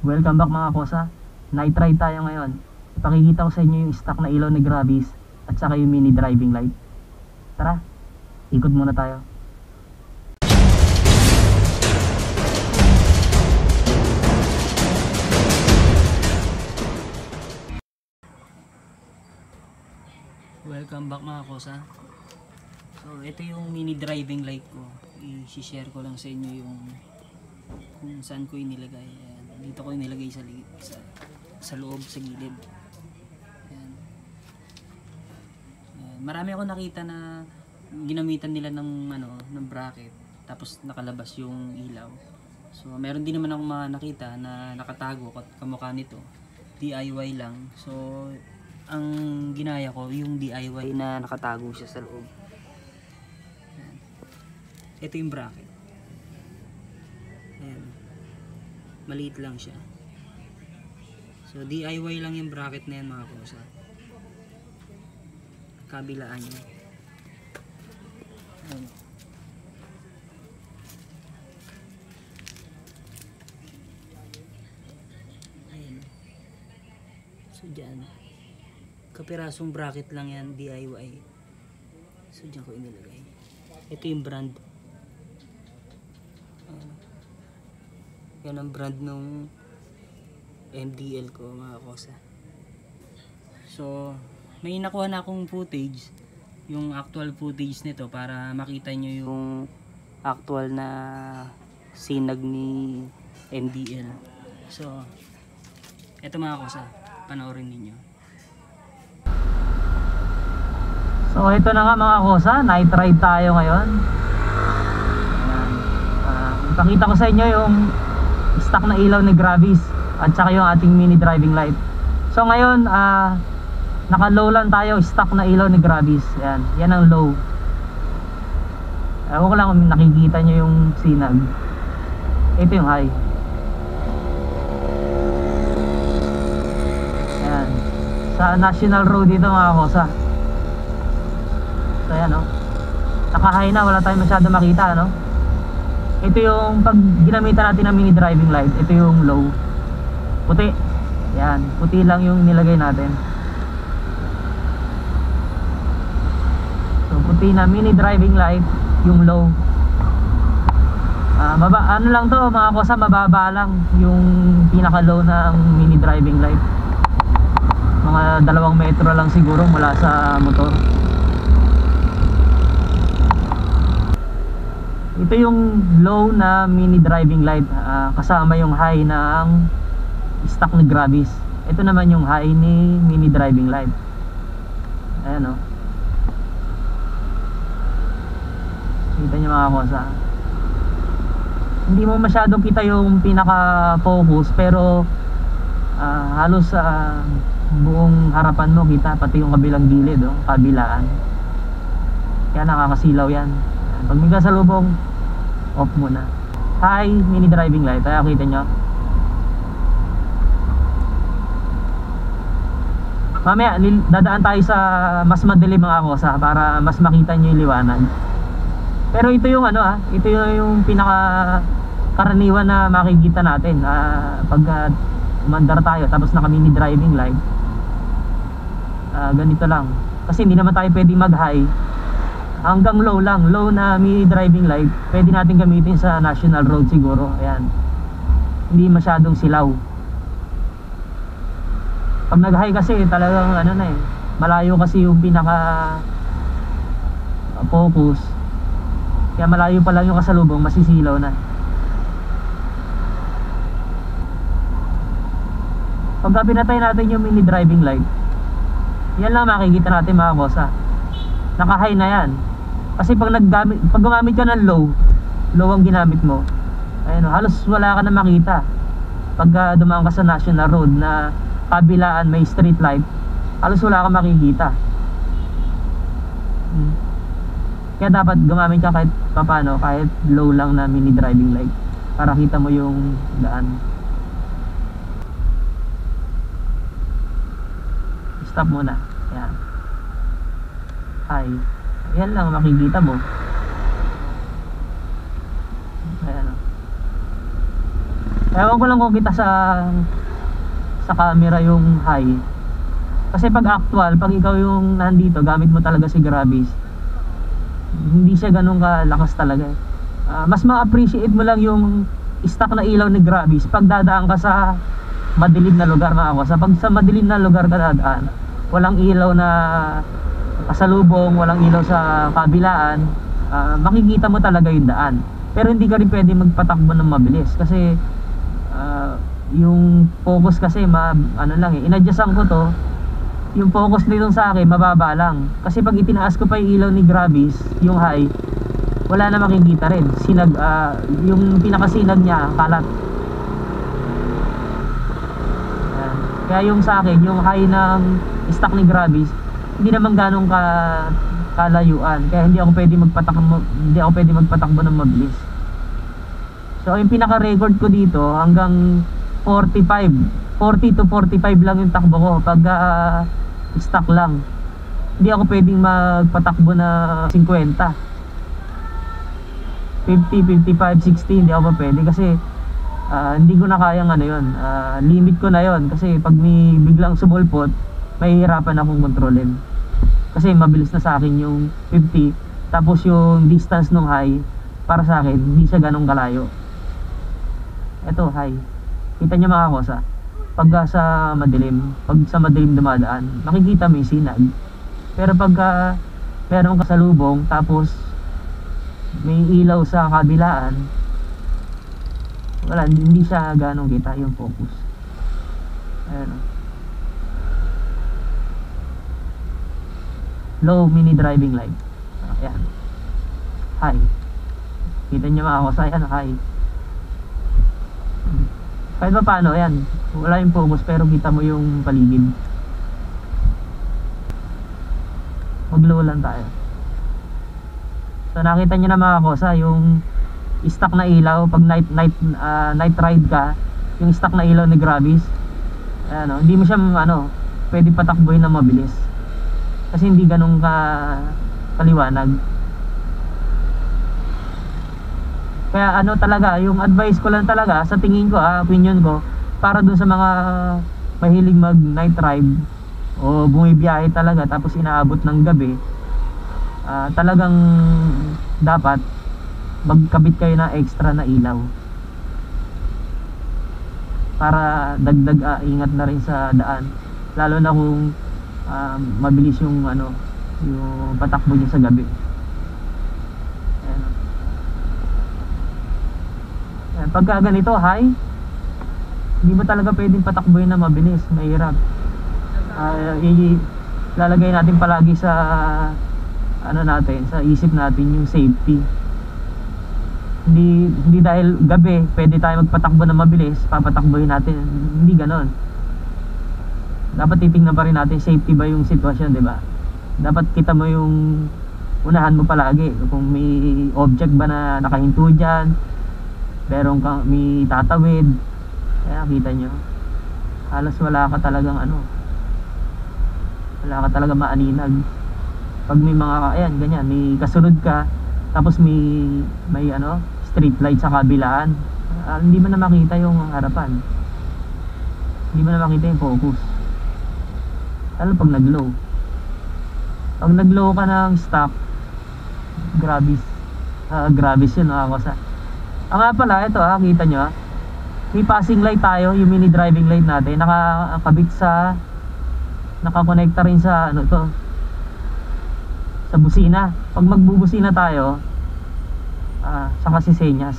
Welcome back mga kosa. Night ride tayo ngayon. Ipakikita ko sa inyo yung stock na ilaw ni Gravis at saka yung mini driving light. Tara, ikot muna tayo. Welcome back mga kosa. So ito yung mini driving light ko. I-share ko lang sa inyo yung kung saan ko inilagay. Ayan. Dito ko inilagay sa loob, sa gilid. Ayan. Ayan. Marami ako nakita na ginamitan nila ng bracket tapos nakalabas yung ilaw. So meron din naman akong mga nakita na nakatago at kamukha nito. DIY lang. So ang ginaya ko yung DIY na nakatago siya sa loob. Ayan. Ito yung bracket. Ayan. Maliit lang siya. So DIY lang yung bracket na yan mga kosa. Kabilaan niya. Ayan. Ayan. So dyan. Kapirasong bracket lang yan, DIY. So dyan ko inilagay. Ito yung brand. Yan ang brand ng MDL ko mga kosa. So may nakuha na akong footage, yung actual footage nito para makita nyo yung actual na sinag ni MDL. So eto mga kosa, panoorin ninyo. So ito na nga mga kosa, night ride tayo ngayon. Ipakita ko sa inyo yung stock na ilaw ni Gravis at saka yung ating mini driving light. So ngayon naka-low lang tayo, stock na ilaw ni Gravis. Yan ang low. Ewan ko lang kung nakikita nyo yung sinag. Ito yung high. Ayan. Sa National Road dito mga kosa. So ayan o. Naka-high na, wala tayong masyado makita no. Ito yung pag ginamitan natin ng mini driving light. Ito yung low. Puti. Yan, puti lang yung nilagay natin. So puti na mini driving light, yung low. Ano lang to mga kosa, mababa lang yung pinaka low ng mini driving light. Mga 2 metro lang siguro mula sa motor. Ito yung low na mini driving light, kasama yung high ng stock ni Gravis. Ito naman yung high ni mini driving light. Ayan o. Kita nyo mga kosa. Hindi mo masyadong kita yung pinaka focus, pero halos buong harapan mo kita, pati yung kabilang gilid kabilaan. Kaya nakakasilaw yan. Pag may kasalubong, off muna. High mini driving light. Kaya kita nyo. Mamaya dadaan tayo sa mas madilim mga kosa para mas makita nyo yung liwanag. Pero ito yung ito yung pinaka karaniwan na makikita natin pag umandar tayo tapos naka mini driving light. Ganito lang. Kasi hindi naman tayo pwedeng mag high. Hanggang low lang, low na mini driving light pwede natin gamitin sa national road siguro. Ayan. Hindi masyadong silaw. Pag nag-high kasi talagang malayo kasi yung pinaka focus. Kaya malayo pa lang yung kasalubong, masisilaw na. Pagka pinatay natin yung mini driving light, yan lang makikita natin mga kosa. Naka-high na yan. Kasi pag gumamit ka ng low ang ginamit mo, ayun, halos wala ka na makita. Pag dumaan ka sa national road na kabilaan may street light, halos wala ka makikita. Kaya dapat gumamit ka kahit papano, kahit low lang na mini driving light para kita mo yung daan. Stop muna. Yan. High. Yan lang makikita mo. Ayan. Ewan ko lang kung kita sa camera yung high. Kasi pag actual, pag ikaw yung nandito, gamit mo talaga si Gravis, hindi siya ganun kalakas talaga eh. Mas ma-appreciate mo lang yung stock na ilaw ni Gravis pag dadaan ka sa madilim na lugar na ako. Pag sa madilim na lugar ka dadaan, walang ilaw na kasalubong, walang ilaw sa kabilaan, makikita mo talaga yung daan. Pero hindi ka rin pwede magpatakbo ng mabilis kasi yung focus kasi ano lang eh, inadjustan ko to. Yung focus nito sa akin mababa lang kasi pag itinaas ko pa yung ilaw ni Gravis, yung high, wala na makikita rin. Yung pinakasinag niya kalat. Ayan. Kaya yung sa akin, yung high ng stock ni Gravis, hindi naman ganong kalayuan, kaya hindi ako pwede magpatakbo ng mabilis. So yung pinaka record ko dito hanggang 40 to 45 lang yung takbo ko pag stock lang. Hindi ako pwedeng magpatakbo na 50, 50, 55, 60, hindi ako pwede kasi hindi ko na kayang ano yun, limit ko na yun kasi pag may biglang sumulpot, mahihirapan akong kontrolin kasi mabilis na sa akin yung 50, tapos yung distance ng high para sa akin hindi siya ganong kalayo. Eto high, kita nyo mga kosa, pag sa madilim dumadaan, makikita mo yung sinag. Pero pag meron kasalubong tapos may ilaw sa kabilaan, wala, hindi siya ganong kita yung focus. Ayan o. Low mini driving light. Ayan. High. Kita nyo mga kosa, ayan, high. Kahit pa paano, ayan, wala yung focus pero kita mo yung paligid. Mag-low lang tayo. So nakita nyo na mga kosa, yung stock na ilaw pag night ride ka, yung stock na ilaw ni Gravis, ayan, hindi mo siya pwede patakbuhin na mabilis kasi hindi ganun kaliwanag. Kaya talaga, yung advice ko lang talaga sa tingin ko, opinion ko, para dun sa mga mahilig mag night ride o bumibiyahe talaga tapos inaabot ng gabi, talagang dapat magkabit kayo ng extra na ilaw para dagdag ingat na rin sa daan, lalo na kung mabilis yung yung patakbo niyo sa gabi. Ayan. Ayan, pagka ganito high, hindi mo talaga pwedeng patakbuhin na mabilis, mahirap. Lalagay natin palagi sa natin, sa isip natin yung safety. Hindi dahil gabi pwede tayo magpatakbo na mabilis, papatakbuhin natin, hindi ganon. Dapat titingnan pa rin natin safety ba yung sitwasyon, di ba? Dapat kita mo yung unahan mo palagi kung may object ba na nakahinto dyan, may tatawid. Kaya kita nyo, halos wala ka talagang wala ka talaga maaninag pag may mga ganyan, may kasunod ka tapos may street light sa kabilaan, hindi mo na makita yung harapan, hindi mo na makita yung focus, lalo pag nag-low ka ng stock. Gravis yun mga kosa. Nga pala, ito kita nyo may passing light tayo, yung mini driving light natin nakakabit nakakonekta rin sa sa busina. Pag magbubusina tayo, saka si senyas.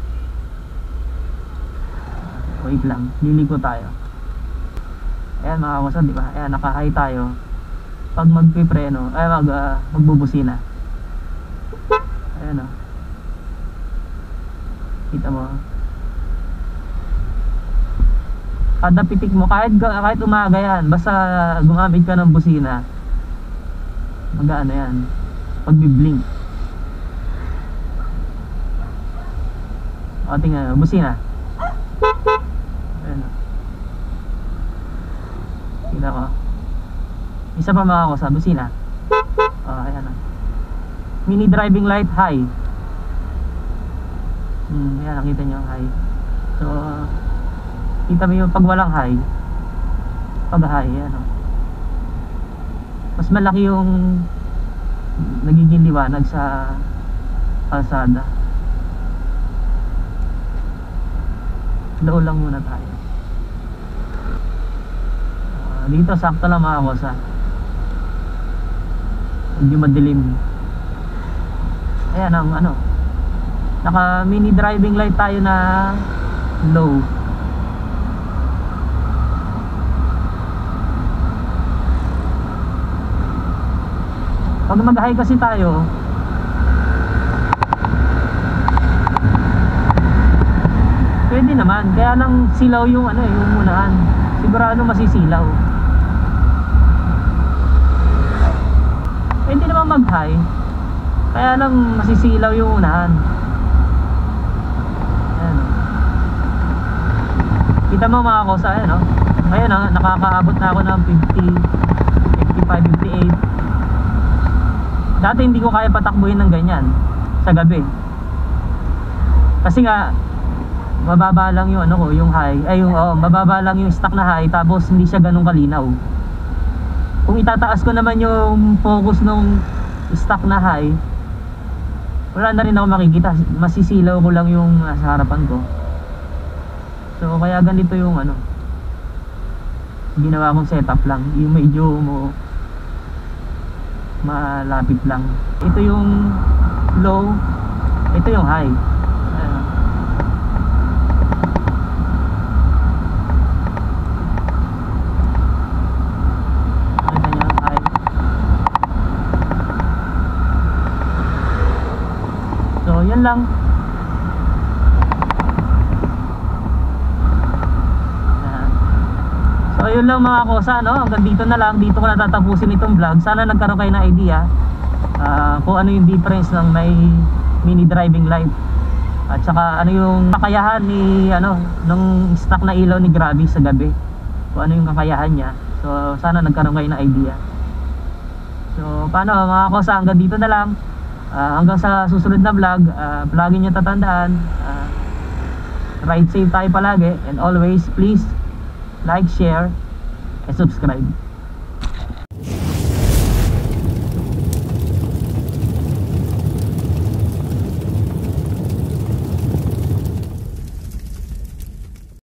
Wait lang, liliko tayo. Ayan mga kosa, di ba? Ayan, naka-high tayo. Pag magpipreno, magbubusina. Ayan kita mo. Kada pitik mo, kahit umaga yan, basta gumamit ka ng busina, mag-ano yan, pag-blink. O tingnan, busina. Ayan kita ko. Isa pa mga kosa, busina. Ayan mini driving light high. Ayan, nakita nyo high. So kita mo yung pag walang high, pag high ano, mas malaki yung nagiging liwanag sa kalsada. Low lang muna tayo. Dito sakto lang mga kosa, hindi madilim. Ayan ang ano, naka mini driving light tayo na low. Pag mag-high kasi tayo, pwede naman, kaya lang silaw yung ano, yung unahan. Sigurado masisilaw. Hindi naman mag-high, kaya lang masisilaw yung unahan. Ayan. Kita mo mga kosa, ayan, no? Ngayon nakakaabot na ako ng 50, 55, 58. Dati hindi ko kaya patakbuhin ng ganyan sa gabi. Kasi nga mababa lang yung ano ko, yung high, mababa lang yung stock na high, tapos hindi siya ganun kalinaw. Kung itataas ko naman yung focus nung stock na high, wala na rin ako makikita, masisilaw ko lang yung sa harapan ko. So kaya ganito yung ano, ginawa kong setup lang, yung medyo malapit lang. Ito yung low, ito yung high. Ayan. Nakita nyo yung high. So yan lang. So yun lang mga kosa, no? Hanggang dito na lang. Dito ko natatapusin itong vlog. Sana nagkaroon kayo ng idea kung ano yung difference ng may mini driving light, at saka ano yung kakayahan ni nung stock na ilaw ni Grabe sa gabi, kung ano yung kakayahan niya. So sana nagkaroon kayo ng idea. So paano mga kosa, hanggang dito na lang. Hanggang sa susunod na vlog. Palagi nyo tatandaan, ride safe tayo palagi, and always please like, share, and subscribe.